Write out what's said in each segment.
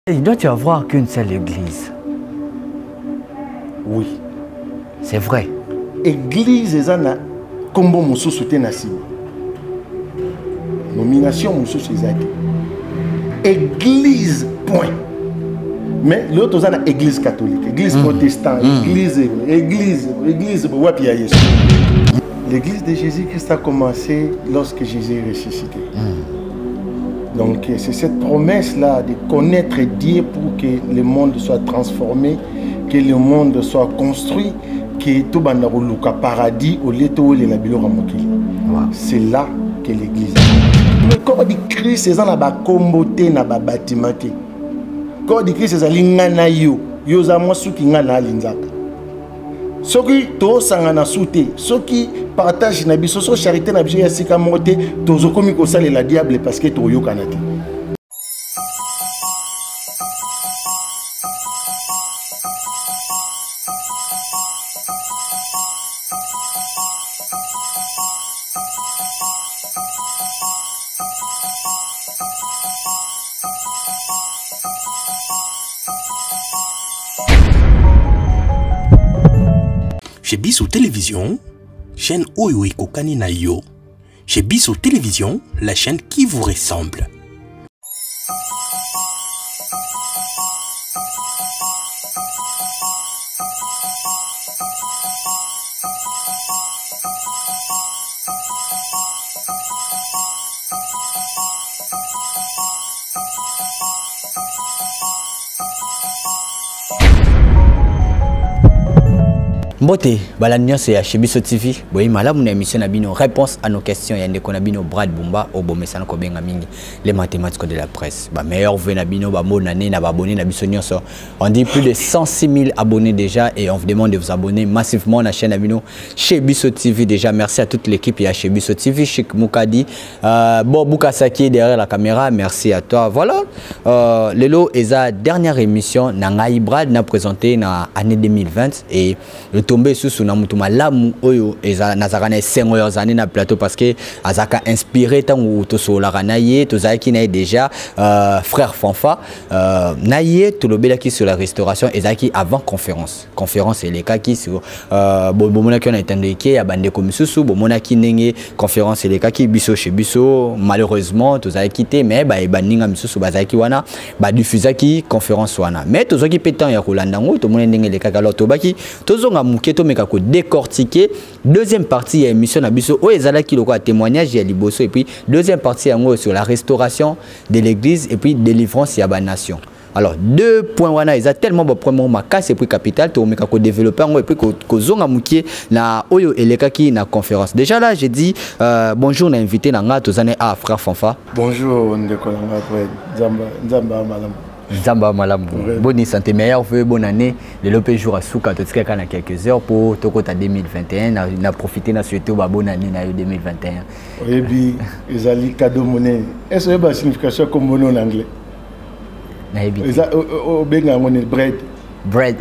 Il doit y avoir qu'une seule église. Oui. C'est vrai. Église ezana kombo mususu te nasiba. Nomination mususu ezaki. Église point. Mais l'autre c'est une église catholique, église protestante, église wapi ya Yesu. L'église de Jésus-Christ a commencé lorsque Jésus est ressuscité. Donc c'est cette promesse-là de connaître Dieu pour que le monde soit transformé, que le monde soit construit, que tout le monde soit paradis au lieu de la biologie. C'est là que l'église. Mais quand on dit Christ, c'est dans la comboté, dans la bâtiment. Quand on dit Christ, c'est dans la yo za mo suki ngana linzaka. Soki to sangana souté, soki partage na biso so charité na biso ya sika moté, tozo komi ko sale la diable parce que to yo kanate. Chez Bissou Télévision, chaîne Oyo Kokani na yo. Chez Bissou Télévision, la chaîne qui vous ressemble. Mbote, Balanio c'est à Chebiso TV. Boy, malade mon émission Nabino réponse à nos questions. Il y a des Konabino Brad Bumba au Bomesano Kobenga Mingi, les mathématiques de la presse. Bah meilleur Venabino, bah mon année, n'a pas abonné, n'a bisogno ça. On dit plus de 106 000 abonnés déjà et on vous demande de vous abonner massivement à la chaîne Nabino Chebiso TV déjà. Merci à toute l'équipe et à Chebiso TV, Chic Moukadi, Bon Boukasaki derrière la caméra. Merci à toi. Voilà. Lelo est la dernière émission. Nangaï Brad n'a présenté dans l'année 2020 et le tombé sous na mutuma lamu oyo eza nazakana sengo ya zani na plateau parce que azaka inspiré tango to solara naye to zaki na déjà frère Fanfa naye to lobela ki sur la restauration ezaki avant conférence et les cas qui sur bomona ki on a entendu ki ya bande comme susu bomona ki ndenge conférence et les cas qui biso chez biso malheureusement to zaki quitté mais ba baninga misusu bazaki wana ba diffuser ki conférence wana mais to zaki pétant ya kolanda ngo to mona ndenge les cas alors to baki to zonga Keto mekako décortiquer deuxième partie de l'émission Nabiso où ezala ki loko témoignage ya liboso et puis deuxième partie en sur la restauration de l'église et puis délivrance ya ba nation. Alors deux points wana eza tellement bon premier makas et puis capital to mekako développer et puis ko zonga mukie na oyo elekaki na conférence. Déjà là j'ai dit bonjour na invité na nga tozane a frère Fanfa. Bonjour ndeko nga kwa Nzamba malam. Zamba Malambo. Bonne santé, meilleure vœu, bonne année. Le lopé jour à Souka, tout ce qu'il y a quelques heures pour Tokota 2021. On a profité de surtout bonne année 2021. Et puis, ils ont dit cadeau monnaie. Est-ce que la signification comme mon en anglais? Ils ont dit bread. Bread,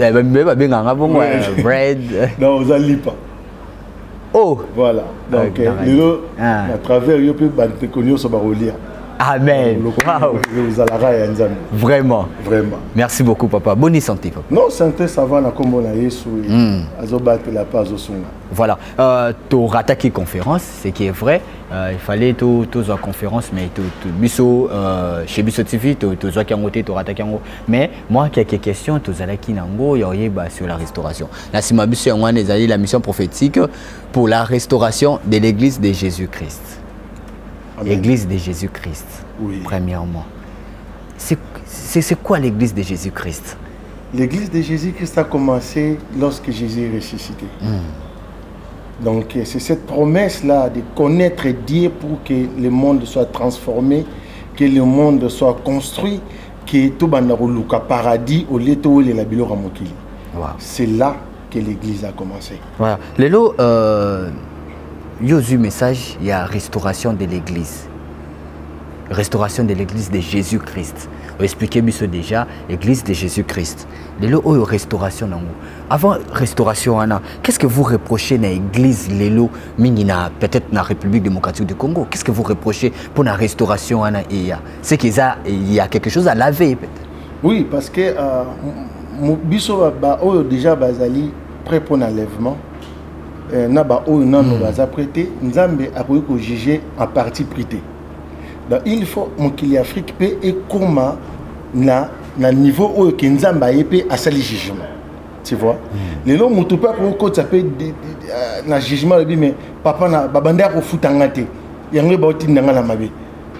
bread. Non, ils ont dit pas. Oh! Voilà. Donc, à travers, ils peuvent connu sur Barolia. Amen. Wow. Vraiment. Vraiment. Merci beaucoup, papa. Bonne santé, papa. Non, santé, ça va, na comme on a yesu. La paz au voilà. Tu as attaqué conférence, ce qui est vrai. Il fallait tout la conférence, mais biso chez Biso TV, tu as attaqué, tu as attaqué. Mais moi, quelques questions, tu as attaqué sur la restauration. Là, si ma biso la mission prophétique pour la restauration de l'église de Jésus-Christ. L'église de Jésus-Christ, oui. Premièrement. C'est quoi l'église de Jésus-Christ? L'église de Jésus-Christ a commencé lorsque Jésus est ressuscité. Donc c'est cette promesse-là de connaître Dieu pour que le monde soit transformé, que le monde soit construit, que tout le monde soit paradis au lieu de la biologie. C'est là que l'église a commencé. Voilà. Lélo, il y a eu un message, il y a restauration de l'église. Restauration de l'église de Jésus-Christ. On expliquait déjà l'église de Jésus-Christ. Lélo, il y a restauration. Avant restauration, qu'est-ce que vous reprochez à l'église Lélo, peut-être dans la République démocratique du Congo? Qu'est-ce que vous reprochez pour la restauration? C'est qu'il y a quelque chose à laver peut-être. Oui, parce que biso déjà bazali prêt pour l'enlèvement. Na ba oyo nano baza prêté, nzambe akoki ko juger en partie prêté. Donc il faut mokili Afrique pe et comment na niveau oyo ke nzambe ayepé asali jugement. Tu vois? Les lots mutu pa ko ko tsape na jugement le mais papa na babanda ko futanga te. Yango ba otindanga na mabe.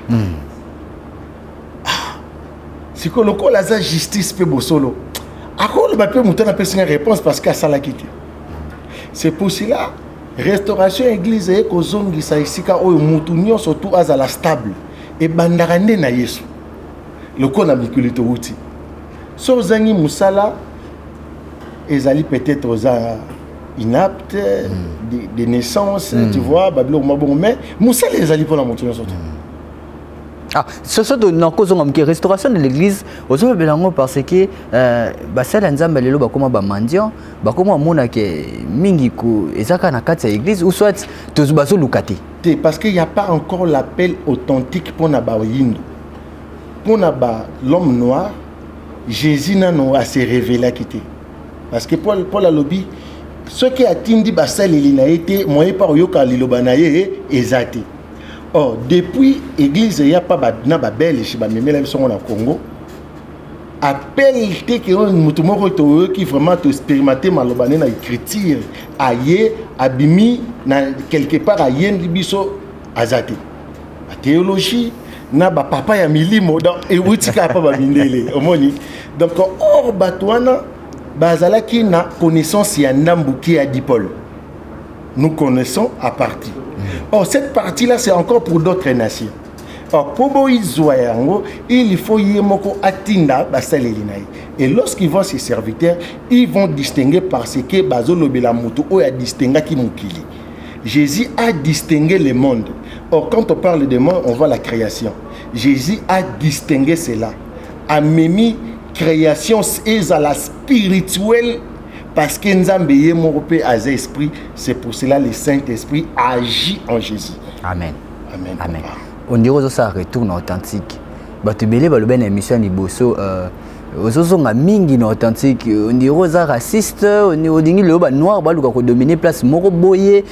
Si ko loko la justice pe bosolo. Akolo ba pe mutu na pe une réponse parce que ça l'a quitté. C'est pour cela restauration église et kozongi sa isika oyo mutu nyonso tout azala stable et bandarande na Yesu. Loko na mikulito wuti. So zangi musala ezali peut-être aux inaptes de naissance, tu vois, babilo mabon mais musala ezali pour la mutu nyonso. Ah, ce sont dans la restauration de l'église, aux belango parce que basala nzamba lelo bakoma ba mandian, bakoma mona ke mingi ko ezaka na kati ya église ou soit tous bazo lukate. Parce qu'il n'y a pas encore l'appel authentique pour na ba yindo. Pour na ba l'homme noir, Jésus n'a pas se révélé quitté. Parce que Paul a lobby ce qui a tindi basala lina été moyen par yoka lilobanaye ezate. Or, depuis l'église, il n'y a pas de belge au Congo. Appel qui vraiment expérimenté malobane na écriture, aïe, abimi, quelque part aïe, biso azate. La théologie, na ba papa ya milimo, et outika pa ba mindele, omoni. Donc, or batouana, bazala qui na connaissance ya ndambuki à dipol. Nous connaissons à partir. Or, cette partie-là, c'est encore pour d'autres nations. Or, pour il faut yemoko atinda basalelinaï. Et lorsqu'ils voient ces serviteurs, ils vont distinguer parce que bazolo belamuto ou a distingué qui mukili. Jésus a distingué le monde. Or, quand on parle de monde, on voit la création. Jésus a distingué cela. A memi création est à la spirituelle. Parce que Nzambe yemorope az esprit, c'est pour cela le Saint-Esprit agit en Jésus. Amen. Amen. Amen. On dirait que ça retourne authentique. Batubele balobena émission liboso ozozonga mingi na authentique. On dirait que ça raciste, on dingi le ba noir baluka ko dominer place moko boye.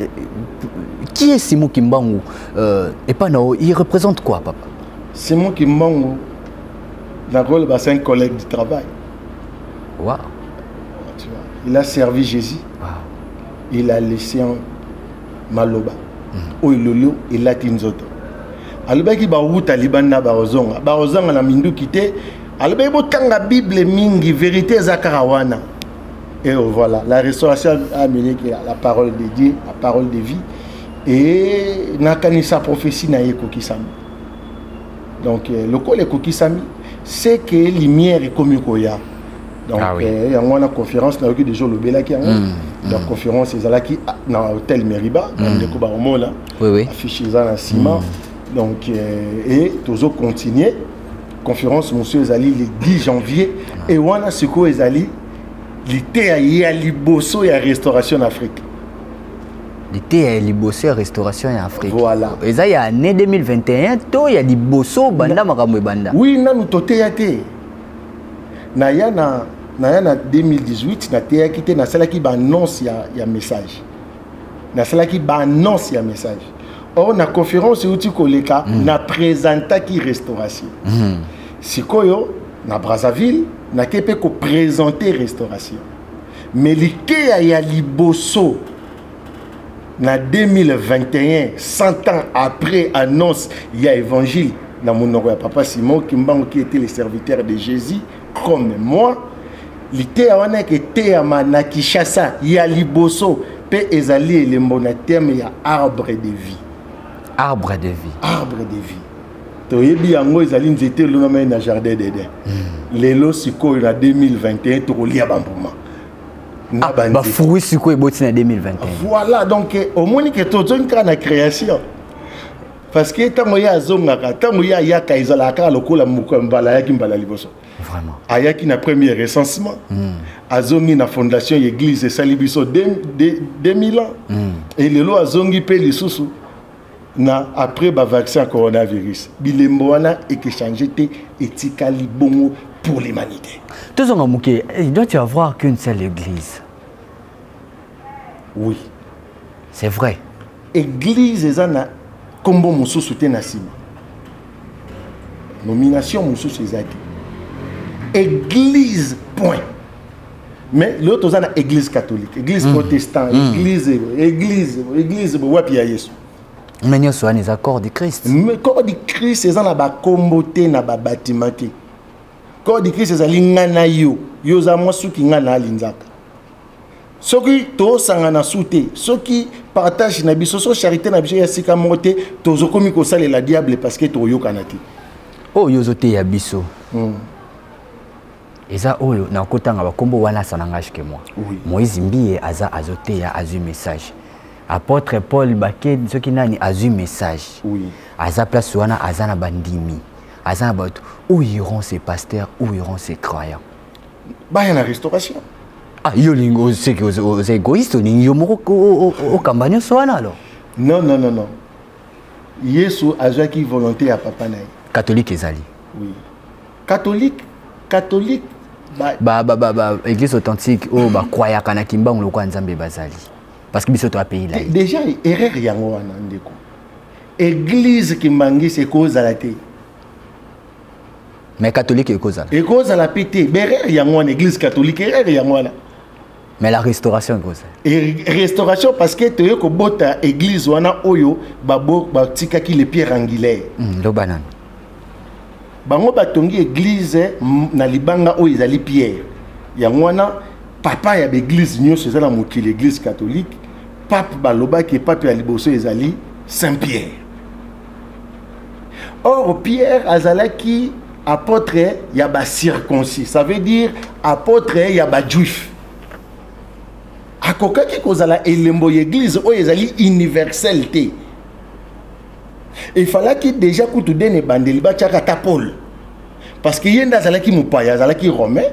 Qui est Simon Kimbangu et pas non, il représente quoi papa? Simon Kimbangu dans le rôle c'est un collègue du travail. Waouh. Il a servi Jésus. Wow. Il a laissé un maloba. Oilolo et latinzoto. Alobaki ba wuta libanda barozonga. Barozonga na mindu kité. Alobaki botanga Bible mingi vérité zakarawana. Et voilà, la restauration a amené la parole de Dieu, la parole de vie et nakanisa prophétie na ekokisami. Donc le col ekokisami, c'est que lumière est comme koya. Donc, il y a une conférence qui est déjà le Bélaki. La conférence est dans l'hôtel Meriba, affiché dans le ciment. Donc, et toujours continuer. Conférence, monsieur Ezali, le 10 janvier. Et on a ce qu'on Ezali, l'été à Liboso et à Restauration en Afrique. L'été à Liboso et à Restauration en Afrique. Voilà. Et ça, il y a l'année 2021, il y a Liboso, Banda, Makamwe Banda. Oui, nous sommes na 2018 na teya kité na sala ki ba annonce ya message na sala ki ba annonce ya message or na conférence uti koleka na présenta ki restauration sikoyo na Brazzaville na kepe ko présenter restauration mais l'ité ya liboso na 2021 100 ans après annonce ya évangile na monoko ya papa Simon Kimbangu qui était le serviteur de Jésus comme moi. L'ité a été à Manakishasa, il y a Liboso, pe ezali et le monathème, il y a arbre de vie. Arbre de vie. Arbre de vie. To yebi yango ezali nzete lo na na jardin d'Éden. Lelo siko na 2021 to kolia bambuma. Na ba fruit siko e boti na 2021. Voilà donc au moins que to zonka na création. Parce que tango ya zongaka, tango ya kaizalaka lokola mukambala ya kimbala liboso. Vraiment. Ayaki na premier recensement. Azongi na fondation l'église Salibiso 2000 ans. Et lelo azongi pe lisusu. na après le vaccin coronavirus bilembo wana et que changer te etikali bongo pour l'humanité. Il doit y avoir qu'une seule église. Oui. C'est vrai. Église ezana kombo mususu te na sima. Nomination mususu ezaki. Église point. Mais l'autre zana église catholique, église protestante, église wapi ya Yesu. Mais nous sommes les accords de Christ. Mais corps de Christ ezana ba kombote na ba batimate. Corps de Christ ezali ngana yo, yo za mwasuki ngana alinzaka. Soki to sangana souté, soki partage na biso so charité na biso ya sika moté, to zokomi ko sale la diable parce que to yo kanati. Oh yo zoté ya biso. Eza oyo na kotanga ba kombo wana sanangage ke moi. Moïse Mbiye aza azoté ya azu message. Apôtre Paul Baké soki nani azu message. Oui. Aza place wana aza na bandimi. Aza na bato où iront ces pasteurs, où iront ces croyants. Ba ya na restauration. Ah, yo lingo c'est que aux égoïstes ni yo moko au cambanyo soana alors. Non. Yesu azwa ki volonté à papa naï. Catholique ezali. Oui. Catholique église authentique oh ba croya kana kimbango lokwa nzambe bazali. Parce que biso to a pays là. Déjà erreur yango wana ndeko. Église kimbangi c'est cause à la té. Mais catholique est cause à la. Et cause à la pété. Erreur yango wana église catholique erreur yango wana. Mais la restauration est cause. Et restauration parce que tu es bota église wana oyo babo batika ki les pierres angulaires. Do banane. Bango batongi église na libanga oyo ezali pierre. Yango wana papa ya l'église nyonso ezala mokili l'église catholique, pape baloba ki pape ya liboso ezali Saint-Pierre. Or Pierre azalaki apôtre ya ba circoncis, ça veut dire apôtre ya ba juif. Akokaki kozala elembo l'église oyo ezali universalité. Il fallait qu'il déjà kutu dene bandeli ba tchaka ta Paul. Parce que yenda zalaki mupaya, zalaki romain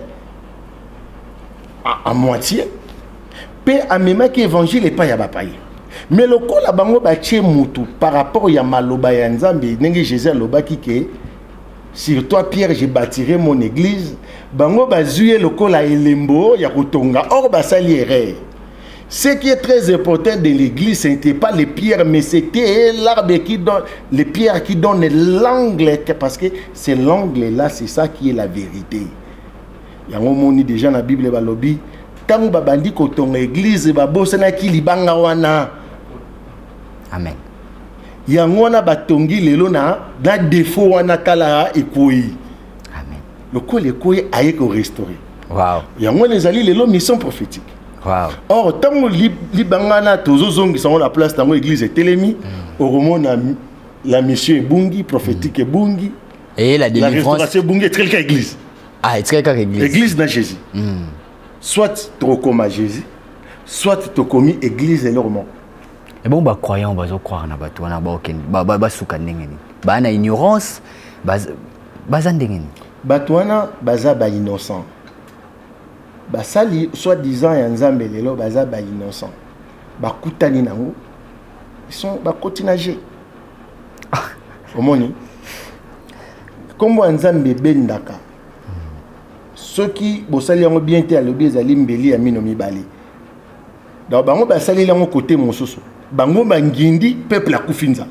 à moitié. Pe amema ki évangile pas ya ba paye. Mais le ko la bango ba tche mutu par rapport ya maloba ya Nzambe ndenge Jésus loba ki ke sur toi Pierre j'ai bâtirai mon église. Bango ba zuye le ko la elembo ya kutonga or ba sali erreur. Ce qui est très important de l'église, ce n'était pas les pierres, mais c'était l'arbre qui donne, les pierres qui donnent l'angle, parce que c'est l'angle-là, c'est ça qui est la vérité. Il y a un moment déjà dans la Bible, balobi, tant que bandi kotonga église, babosana ki libanga wana. Amen. Il y a un wana batongi lelo na défaut wana kala ekoi. Amen. Le ko le koi aye ko restaurer. Wow. Il y a un wana ezali lelo mission prophétique. Wow. Or, tant que libangana tozozongi sont la place dans l'église est télémi, au roman la mission est bungi, prophétique est bungi. Et la délivrance. La restauration bungi est très église. Ah, est très église. Église dans Jésus. Soit tu comme Jésus, soit tu comme église et l'orment. Et bon, bah croyant, bah croire na bato na ba oken, ba suka ndengeni. Ba na ignorance, ba ndengeni. Batwana baza ba innocent. Basali soi-disant ya Nzambe lelo baza ba innocent. Ba kutani nango. Ils sont ba kotinager. Omoni. Kombo Nzambe bendaka. Ceux qui bosali yango bien te alobi ezali mbeli ya mino mibali. Donc bango basali yango côté mosusu. Bango bangindi peuple akufinza.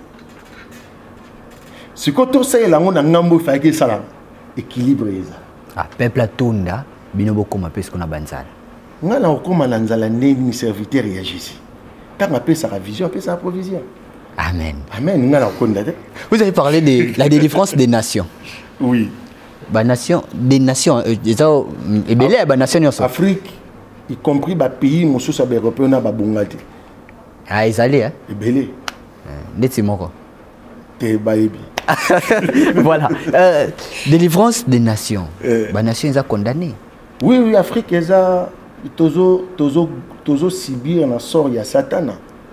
Sikoto sai lango na ngambo faki sala équilibre eza. Ah peuple atunda bino bokoma pesi kuna banzala. Ngala okoma na nzala ndeni serviteur ya Jésus. Tanga pesa la vision, pesa la provision. Amen. Amen. Ngala okonda te. Vous avez parlé de la délivrance des nations. Oui. Des nations et belé ba nation yoso. Afrique y compris ba pays mosusu ba européen na ba bongati. Ah ezali hein. Et belé. Ndeti moko. Te baebi. Voilà. Délivrance des nations. Ba nation ils a condamné. Oui, Afrique ils a tozo sibir na sort ya satana.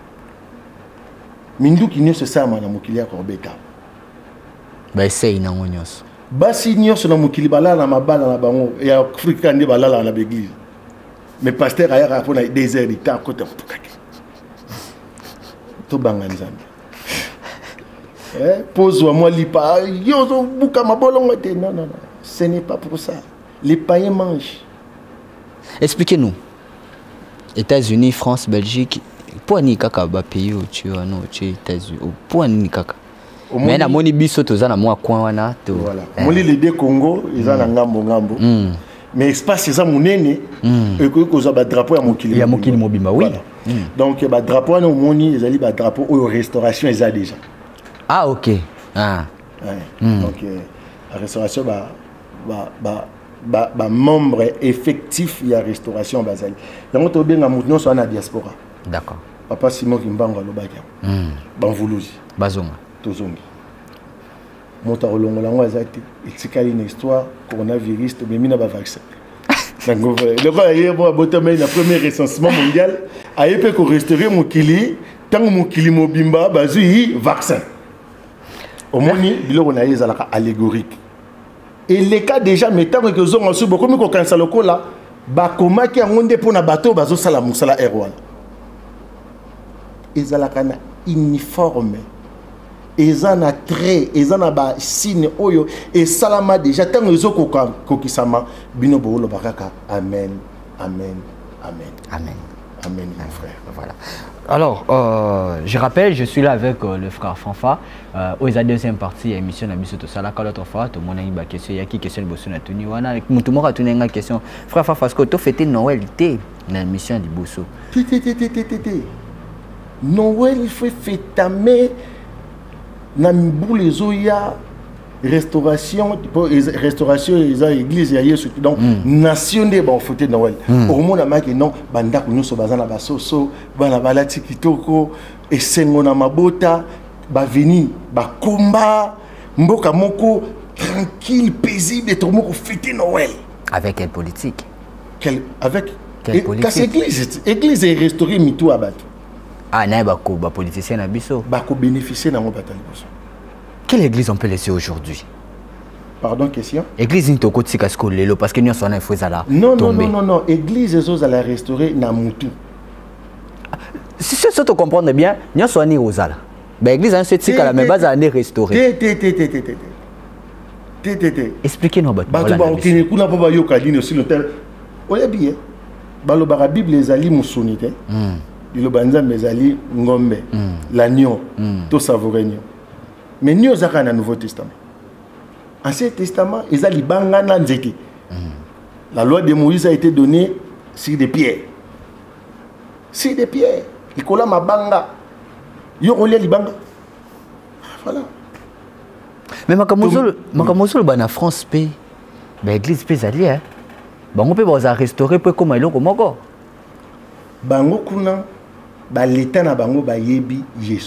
Mindu ki nyoso sama na mokili ya korbeka. Ba essaye na ngonyoso. Basi nyoso na mokili balala na mabala na bango ya Afrique ndi balala na l'église. Mais pasteur aya rapona désert ita kota mtukaki. To banga nzambe. Pose-moi moi lipa. Yo buka mabolongo te. Non, non, non. Ce n'est pas pour ça. Les païens mangent. Expliquez-nous. États-Unis, France, Belgique. Pour ni kaka ba pays où tu as non, tu es États-Unis. Pour ni kaka. Mais na moni biso tozana moi coin wana to. Voilà. Moni les deux Congo, ils ont ngambo ngambo. Mais espace ça monene et que cause ba drapeau ya mokili. Ya mokili mobimba oui. Donc ba drapeau na moni, ils ali ba drapeau au restauration ils a déjà. Ah OK. Ah. Donc la restauration membre effectif il y a restauration bazali. Donc to bien na so na diaspora. D'accord. Papa Simon Kimbango lobaka. Banvuluzi. Bazonga. Tozongi. Monta olongola ngo azati. Itikali une histoire coronavirus to bemina ba vaccin. Donc le ba yebo botome na premier recensement mondial ayepe ko restaurer mokili tango mokili mobimba bazui vaccin. Au moni biloko na yezalaka allégorique. Et les cas déjà mettant que zongo su beaucoup mi ko kansa lokola ba komaki ngonde pona bateau bazo sala musala erwan. Ezalaka na uniforme. Ezana trait, ezana ba signe oyo et salama déjà tant ezo kokisama bino bolo bakaka amen amen amen amen amen mon frère. Voilà. Alors je rappelle, je suis là avec le frère Fanfa aux deuxième partie émission na biso to sala ka l'autre fois to mona ba question ya ki question bosso na tuni wana mutu moko atuni nga question frère Fanfa est-ce que to fêter Noël té na émission di bosso Noël il faut fêter na mbule zoya restauration ils ont église ya Yesu donc nation de bon fêter Noël au monde na maki non banda ko nyuso bazana basoso bana balati kitoko esengo na mabota ba veni ba komba mboka moko tranquille paisible et tout moko fêter Noël avec quelle politique avec quelle politique église est restaurée mitou abatu. Ah, na ba politicien na biso. Ba ko bénéficier na batali biso. Quelle église on peut laisser aujourd'hui? Pardon, question? Église ni toko tika sko lelo parce que nous sommes en fozala. Non, église ezo la restaurer na mutu. Si c'est ça tu comprends bien, nous sommes ni ozala. Ba église en se tika la mais base à restaurer. Expliquez-nous ba. Ba tu ba okini kuna pa ba yoka lino sur le terre. Oya bien. Ba lo ba Bible ezali musonite. Le banza mezali ngombe l'agneau tout savourer mais nous avons un Nouveau Testament. Ancien Testament ils ali banga na nzete. La loi de Moïse a été donnée sur des pierres. Sur des pierres. Il colla ma banga. Yo relia libanga. Voilà. Mais makamozolo bana France pe ba église pe zali hein. Bango pe ba restaurer pe comme eloko moko. Bango kuna ba l'état na bango ba yebi Yesu.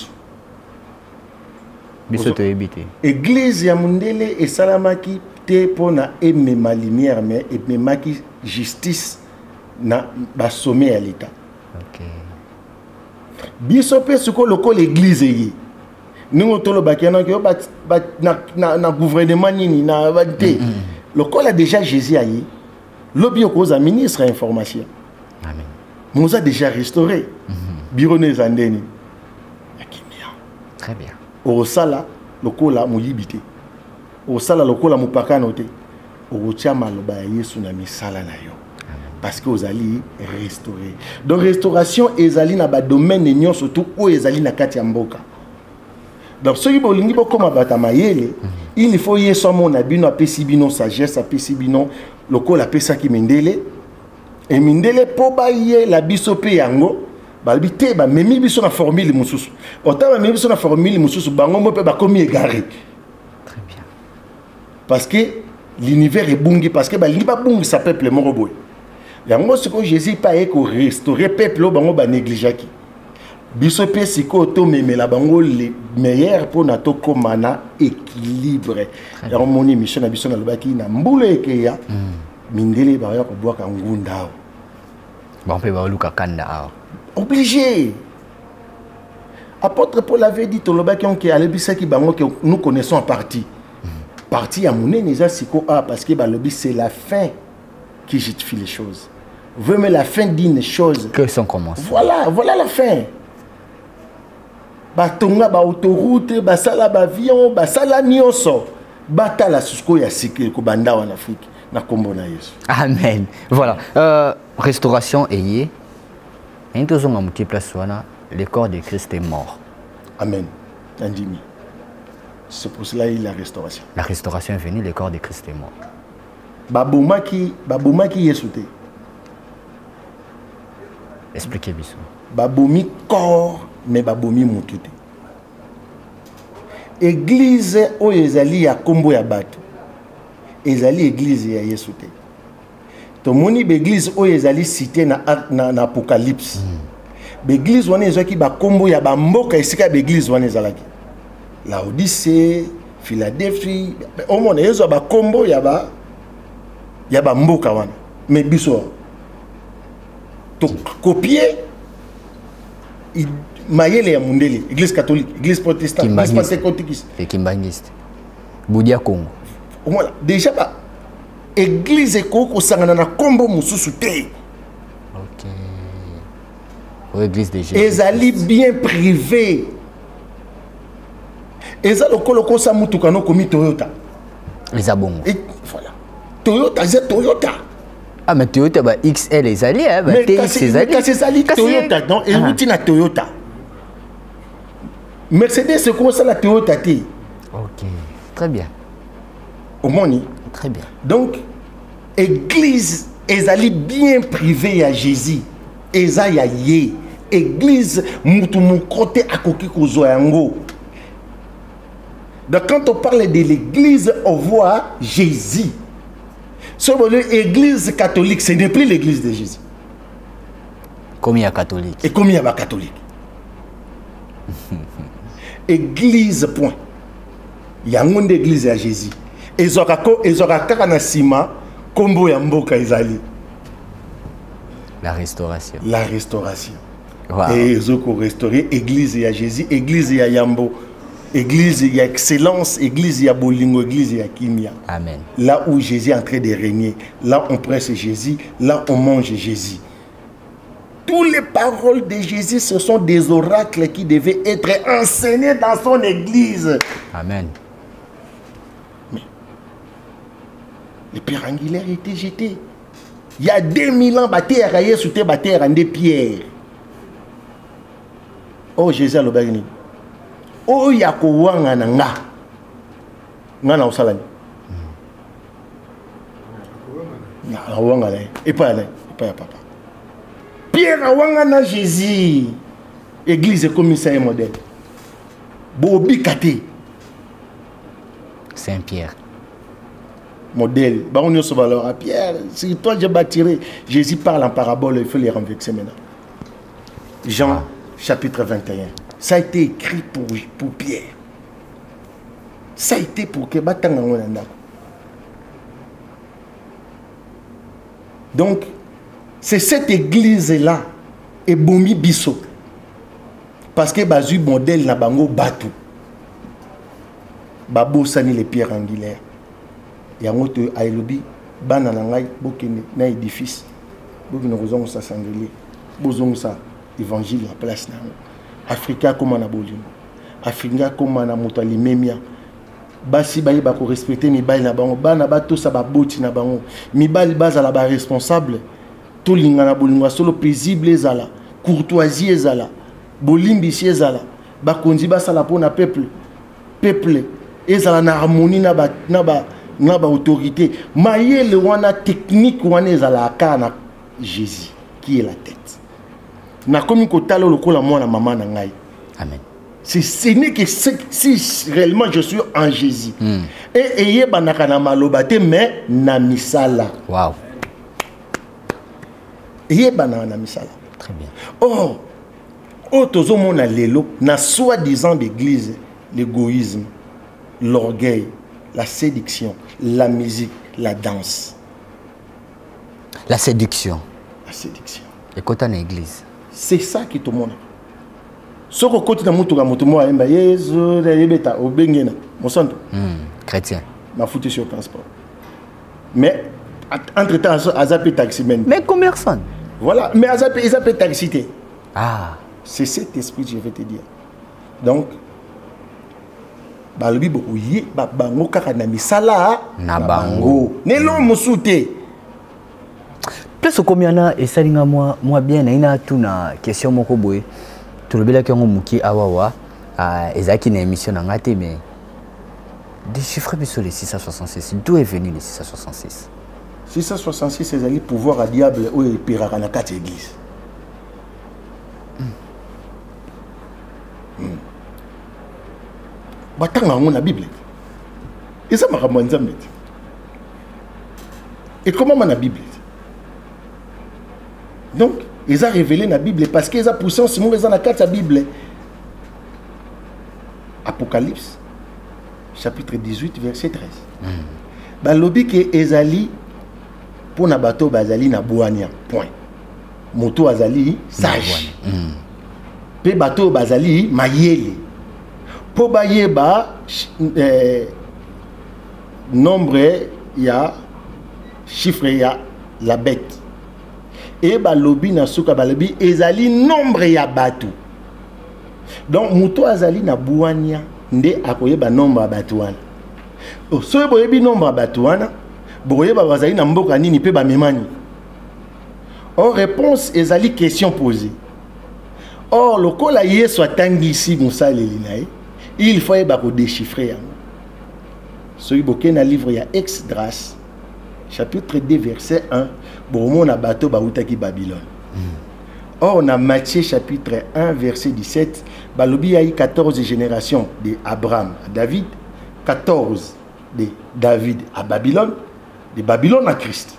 Biso to yebite. Église ya mundele et salamaki te pona emema lumière mais ememaki justice na ba sommet à l'état. OK. Biso pe suko loko l'église yi. Ningo tolo bakena ke na gouvernement nini na te. Loko la déjà Jésus ayi. Lobi okoza ministre information. Amen. Nous a déjà restauré. Bureau Nezandeni. Très bien. Au sala, le kola mouyibité. Au sala, le kola moupakanote. Au tchama le baye tsunami sala na yo. Parce que vous allez restaurer. Donc restauration, ezali na ba domaine nyon surtout où ezali na kati mboka. Donc ceux qui bolingi comme abatamaïele, il faut y son mon abino apesi bino sagesse apesi bino le kola pesa ki mendele. Et mindele po ba ye la biso pe yango balbi te ba memi biso na formule mususu ota ba memi biso na formule mususu bango mo pe ba komi égaré. Très bien. Parce que l'univers est bungi parce que ba lingi ba bungi sa peuple moko boy yango siko Jésus pa e ko restaurer peuple bango ba négligaki biso pe siko to memela bango les meilleurs pour na to komana équilibre yango moni mission na biso na lobaki na mbule ekeya mindele ba ya ko boaka ngunda. Bon peut ba luka kanda. Obligé. Apôtre Paul avait dit que nous connaissons en partie. Partie à mon parce que c'est la fin qui justifie les choses. Vraiment la fin d'une chose. Que son commence. Voilà la fin. batonga ba autoroute basala ba avion basala nyonso batala susko ya sikeli ko banda en Afrique na kombo na Yesu. Amen. Voilà. Restauration ayé. Et nous avons un petit place le corps de Christ est mort. Amen. Andimi. C'est pour cela il y a la restauration. La restauration est venue, le corps de Christ est mort. Babomaki Yesu te. Expliquez-moi. Babomi corps mais babomi mutu te. Église o ezali ya kombo ya bato. Ezali église ya Yesu te. Tomoni l'église o ezali cité na Apocalypse. L'église wana ezaki ba kombo ya ba mboka esika l'église wana ezalaki. Laodicée, Philadelphie, au monde ezo ba kombo ya ba mboka wana. Mais biso to copier mayele ya mundele, église catholique, église protestante, église pentecôtiste et kimbangiste. Boudia Congo. Voilà, déjà ba église ko sangana na kombo mususu te. OK. Ou église de Jésus. Ezali bien privé. Eza lokolo ko sa mutuka no komi Toyota. Les abongo. Et voilà. Toyota, c'est Toyota. Ah mais Toyota ba XL ezali hein, ba TX ezali. Mais c'est Toyota non et outi na Toyota. Mercedes c'est comme ça la Toyota T. OK. Très bien. Au monde. Très bien. Donc église ezali bien privée à Jésus. Eza ya ye. Église mutu mukote akoki kozwa yango. Donc quand on parle de l'église, on voit Jésus. Sur l'église catholique, ce n'est plus l'église de Jésus. Comme il y a catholique. Et comme il y a catholique. Église, point. Il y a une église à Jésus. Et ils aura karanasima, kombo ya mboka ezali. La restauration. La restauration. Wow. Et ils ont restauré église à Jésus, église à Yambo. Église, il y a excellence, église, il y a bolingo, église, il y a kimia. Amen. Là où Jésus est en train de régner, là on presse Jésus, là on mange Jésus. Toutes les paroles de Jésus, ce sont des oracles qui devaient être enseignés dans son église. Amen. Mais les pierres angulaires étaient jetées. Il y a 2000 ans, bâtir à Yesu, bâtir en des pierres. Oh Jésus a le bagni. Oh yako wanga na nga nga na usalani na wanga na et pas papa Pierre wanga na Jésus église comme ça un modèle bobi kate Saint Pierre modèle ba on se valeur à Pierre si toi je bâtirai Jésus parle en parabole il faut les renverser maintenant Jean chapitre 21. Ça a été écrit pour Pierre. Ça a été pour que Batanga Ngonanda. Donc, c'est cette église-là, et Bomi Bisso. Parce que Bazu modèle na bango Batou. Babo Sani les pierres angulaires. Yangoto Ailobi, Bananangai, Bokene, na édifice. Bokene Rozon sa sanglier. Bozon sa évangile la place na. Africa comme on a bolingo. Africa comme on a motali memia. Basi bayi ba ko respecter mibali na bango. Bana ba to sa ba boti na bango. Mibali baza la ba responsable. To linga na bolingo solo paisible ezala, courtoisie ezala, bolimbi si ezala. Ba konzi ba sala pona peuple. Peuple ezala na harmonie na ba autorité. Mayele wana technique wana ezala kana Jésus qui est la tête. Na komi kotalo lokola mwana maman na ngai. Amen. Ce n'est que si réellement je suis en Jésus. Et ayé banaka na malobate mais na misala. Wow. Ayé banaka na misala. Très bien. Oh, tozo mona lelo na soi-disant d'église, l'égoïsme, l'orgueil, la séduction, la musique, la danse. La séduction. La séduction. Et quand on est église. C'est ça qui te montre. Ce que côté de mutuka mutumo aimba Yesu la yebeta obengena mosanto. Chrétien. Ma foutu sur le transport. Mais entre-temps azape taximen. Mais commerçant. Voilà, mais azape taxité. Ah, c'est cet esprit que je vais te dire. Donc, balobi boye bango kaka na misala na bango. Nelo musute. Plus combien na esalinga moi bien na ina tuna question moko boye. Tolobela ki ngo muki awawa ezaki na émission na ngate mais déchiffrer biso les 666. D'où est venu les 666? 666 c'est le pouvoir à diable ou pirara na kati église. Batanga on la Bible. Et ça m'a ramené Nzambe. Et comment la Bible? Donc, ils ont révélé la Bible parce qu'ils ont poussé en ce moment, ils ont la Bible. Apocalypse, chapitre 18, verset 13. Balobi ke ezali pour na bato bazali na boania. Point. Moto azali sage. Pe bato bazali mayele. Po bayeba nombre ya chiffre ya la bête. Et balobi na suka balobi ezali nombre ya bato. Donc moto azali na boania nde akoyeba nombre ya bato wana. So boyebi nombre ya bato wana boyeba bazali na mboka nini pe ba memani. En réponse ezali question posée. Or lokola Yesu atangi ici musaleli na ye, il faut yeba ko déchiffrer yango. Soki boke na livre ya Esdras chapitre 2 verset 1 bomona bato bautaki Babylone. Or on a Matthieu chapitre 1 verset 17 balobi ya 14 générations de Abraham à David, 14 de David à Babylone, de Babylone à Christ.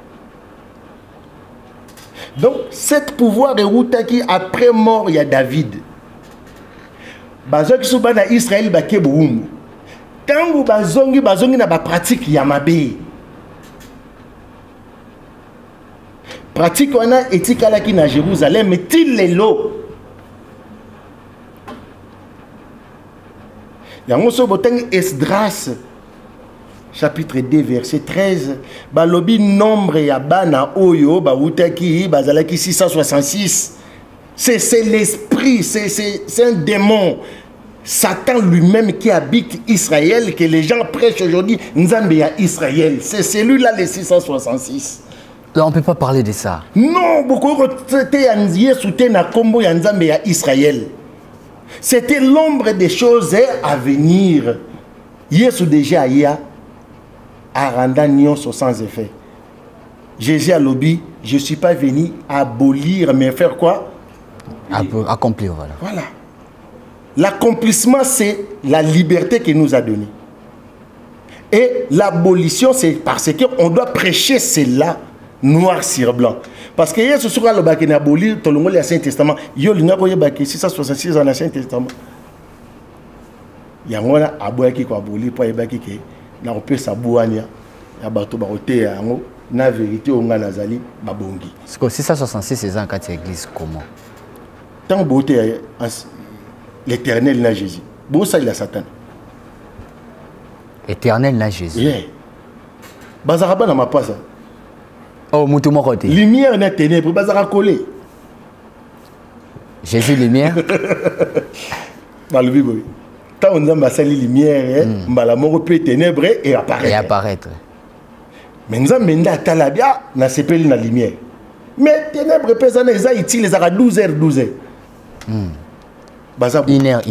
Donc cet pouvoir est routaki après mort il y a David. Bazoki subana Israël bake boumbu. Tangu bazongi na ba pratique ya mabe. Pratique on a etikalaki na Jérusalem mais til lelo. Yango so botangi Esdras chapitre 2 verset 13 balobi nombre ya bana oyo ba utaki bazalaki 666. C'est l'esprit, c'est un démon. Satan lui-même qui habite Israël, que les gens prêchent aujourd'hui, Nzambe ya Israël. C'est celui-là, les 666. Là, on ne peut pas parler de ça. Non, beaucoup c'était Nzambe ya Israël. C'était l'ombre des choses à venir. Yesu déjà ya a rendu nyonso sans effet. Jésus a lobby, je ne suis pas venu abolir, mais faire quoi? Accomplir, voilà. Voilà. L'accomplissement, c'est la liberté qu'il nous a donnée. Et l'abolition, c'est parce qu'on doit prêcher cela noir sur blanc. Parce que Yesu sera le bac aboli, tout le monde l'Ancien Testament. Yo l'ina koye bac 666 dans l'Ancien Testament. Il y a un aboya qui aboli pour y bac qui na opé sa bouania, ya bato baroté yango na vérité on nazali babongi. Ce que 666 c'est en quatre église comment? Tant beauté l'éternel na Jésus. Bon ça il a Satan. Éternel na Jésus. Yeah. Bazaraba na mapasa. Oh mutu mo côté. Lumière na ténèbres bazara collé. Jésus lumière. Dans le Bible. Tant on a massali lumière, mbala moko pe ténèbres et apparaître. Et apparaître. Mais nous avons talabia na sepeli na lumière. Mais ténèbres pesana eza utile les 12h. Une heure.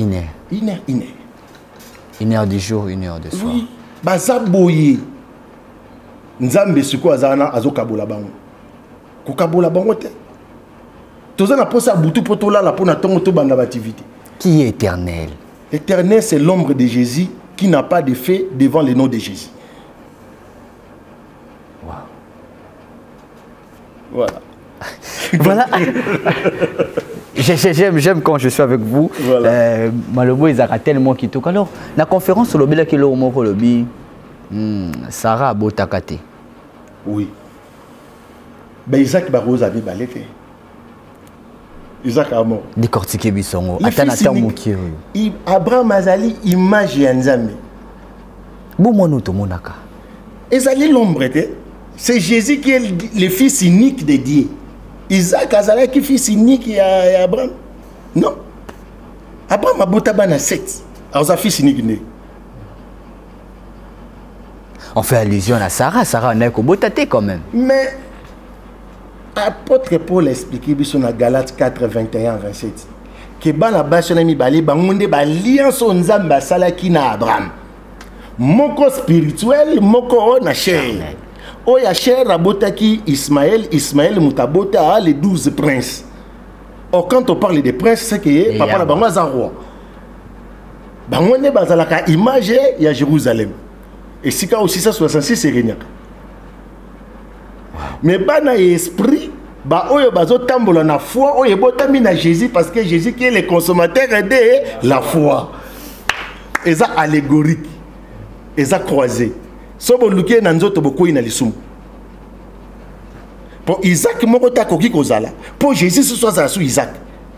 Une heure du jour, une heure du soir. Oui. Bazaboye. Nzambe suko azana azokabola bango. Kokabola bango te. Tozana posa butu potola la pona tongo to banda activité. Qui est éternel? L'éternel c'est l'ombre de Jésus qui n'a pas de fait devant le nom de Jésus. Wow. Voilà. Voilà. J'aime quand je suis avec vous. Voilà. Malobo ils ont tellement qui tout. Alors, la conférence sur le bilan qui l'ont moko lobby, Sarah Botakate. Oui. Ben Isaac Barros avait balété. Isaac a mort. Décortiquer bisongo. Attends moki. Abraham azali image ya Nzambe. Bon mono to monaka. Ezali l'ombre c'est Jésus qui est le fils unique de Dieu. Isaac azala qui fils unique à Abraham. Non. Abraham abota bana 7. Alors fils unique. On fait allusion à Sarah. Sarah on a kobotate quand même. Mais apôtre Paul expliquer biso na Galates 4 21 27 que bana basona mibale bangonde ba alliance nzambe asalaki na Abraham. Moko spirituel, moko na chair. Oya chair abotaki Ismaël mutabota les 12 princes. Or quand on parle des princes, c'est que papa na bango aza roi. Bangonde bazalaka image ya Jérusalem. Et si ka aussi 666 c'est rien. Mais bana esprit ba oyo bazo tambola na foi oyo botami na Jésus parce que Jésus qui est le consommateur de la foi. Et ça allégorique. Et ça croisé. So bo lukie na nzoto bokoyi na lisumu. Pour Isaac moko ta koki kozala. Pour Jésus ce soit sous Isaac.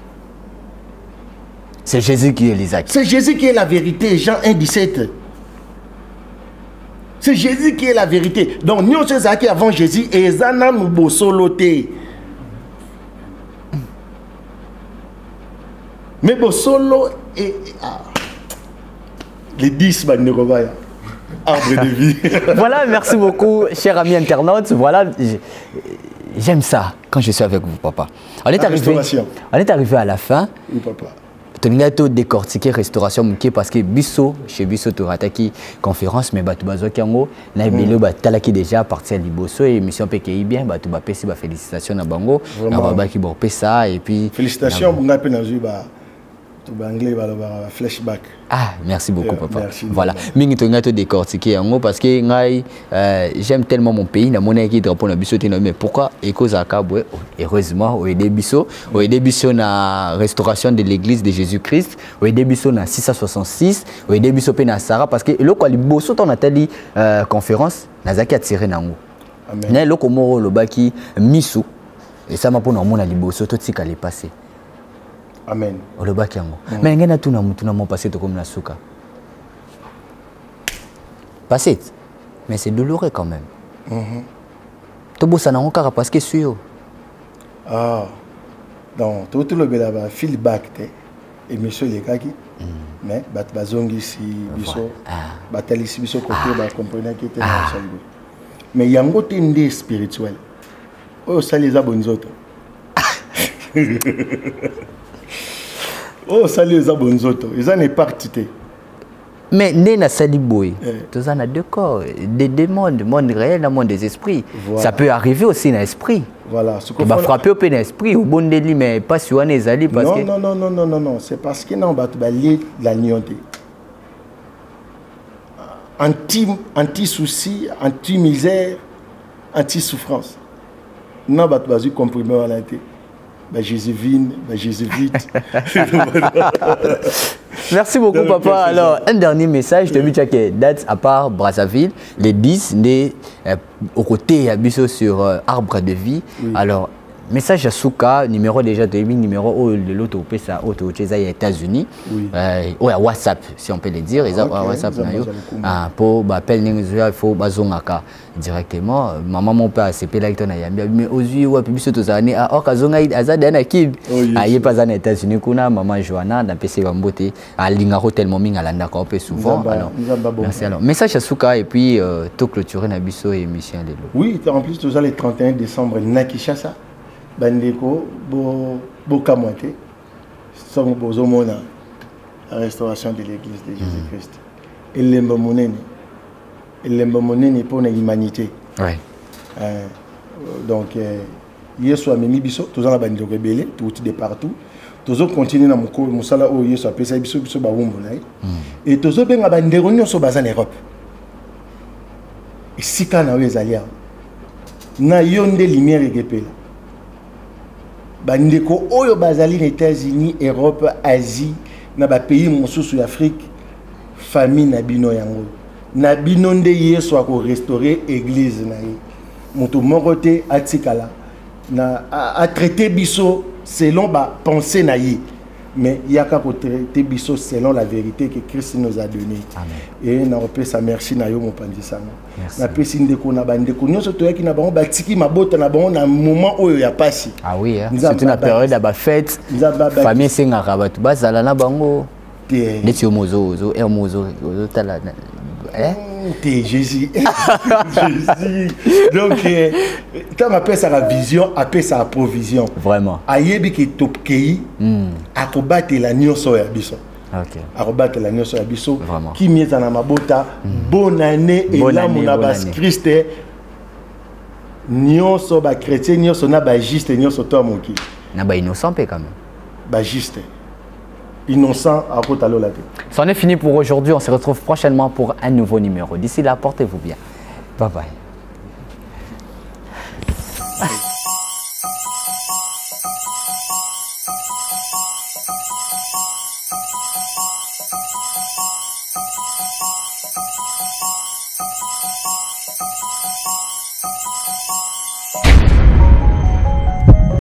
C'est Jésus qui est l'Isaac. C'est Jésus qui est la vérité, Jean 1,17. C'est Jésus qui est la vérité. Donc, nous sommes avant Jésus et Zana nous soloté. Mais Bosolo et les 10 Bagnerovaya. Arbre de vie. Voilà, merci beaucoup, chers amis internautes. Voilà, j'aime ça quand je suis avec vous, papa. On est arrivé à la fin. Oui, papa. Tu as décortiqué restauration parce que biso chez biso tu as attaqué conférence mais batu bazo kango na ebelo batalaki déjà partir liboso et émission PKI bien batu ba pesi ba félicitations na bango na baba ki bo pesa et puis félicitations bunga pe na zuba to anglais ba flashback. Ah, merci beaucoup, papa. Merci, voilà. Mingi to ngato décortiquer en parce que ngai j'aime tellement mon pays na mona ki drapeau na biso tino mais pourquoi ekozaka bwe heureusement au aider biso na restauration de l'église de Jésus-Christ au aider biso na 666 au aider biso pe na Sarah parce que loko liboso ton atali conférence nazaki attirer nango. Amen. Na loko moro lobaki misu et ça m'a pour na mona liboso to tika les passer. Amen. Olobaki yango. Mais ngena tuna mutu na mo passé to comme na suka. Passé. Mais c'est douloureux quand même. To bossa na ngokara parce que suyo. Ah. Donc tout le bela ba feedback te et monsieur les kaki. Mais bat bazongi si biso batali si biso côté ba comprendre que était ensemble. Mais yango te ndé spirituel. Oh ça les abonzoto. Oh, salut les abonzoto. Ils en est parti. Mais Nena Saliboy, tous en a deux corps, des mondes, monde réel, monde des esprits. Voilà. Ça peut arriver aussi dans l'esprit. Voilà. Il va frapper au l'esprit, au bon délit, mais pas sur les alliés. Non. C'est parce que non, la niente. Anti-souci, anti-misère, anti-souffrance. Non, tu comprimé à l'intérieur. Jésus vite. Merci beaucoup, papa. Alors, un dernier message. Tu as que date à part Brazzaville, les 10 nés aux côtés Abisso sur Arbre de Vie. Oui. Alors, message à Souka, numéro déjà de numéro de l'autre ça aux États-Unis. Oui. À WhatsApp, si on peut le dire. Okay. WhatsApp, pour appeler il faut bazongaka directement. Maman, mon père, c'est là mais aux yeux, ouais, puis surtout ça, à Okazonga, Azadana Kid. Il pas aux États-Unis, maman Joanna, dans PC Bambote, à Lingaro, tellement ming à l'Andaka, on peut souvent. Alors, merci alors. Message à Souka et puis tout clôturer Nabiso et Michel Lelo. Oui, en plus, tout ça, le 31 décembre, Nakishasa. Bandeko, Bokamote, sommes Bozomona, la restauration de l'église de Jésus-Christ. Et l'embamonene pour l'humanité. Ouais. Donc, hier soir, Mimi Bisso, tous en a bandé rebelle, tout de partout. Tous continuent dans mon cours, mon salaire, hier soir, Pesa Bisso, et tous ont bien bandé réunion sur Bazan Europe. Et si quand on a eu les alliés, na yon de lumière et gépé. Bandeko oyo bazali les États-Unis, Europe, Asie, na ba pays mosusu Afrique, famille na bino yango. Na bino nde yeso ko restaurer église na ye. Moto morote atikala na a traiter biso selon ba pensée na ye. mais il y a qu'à traiter biso selon la vérité que Christ nous a donnée. Et na repesa merci na yo mon pandisano. Na pesi ndeko na bandeko nyonso to yaki na bango batiki mabota na bango na moment oyo ya pasi. Ah oui, c'est une période à fête. Famille singa rabatu bazala na bango. Neti yo mozo tala T'es Jésus. Jésus. Donc, quand on appelle ça la vision, appelle ça la provision. Vraiment. Ayebi ki topkei, akobate la nyoso ya biso. Ok. Akobate la nyoso ya biso. Vraiment. Qui mieza na mabota, bonne année et là mon abas Christ. Nyoso ba chrétien, nyoso na ba juste, nyoso to moki. Na ba innocent pe quand même. Ba juste. Innocent à Kotalo. C'en est fini pour aujourd'hui. On se retrouve prochainement pour un nouveau numéro. D'ici là, portez-vous bien. Bye bye.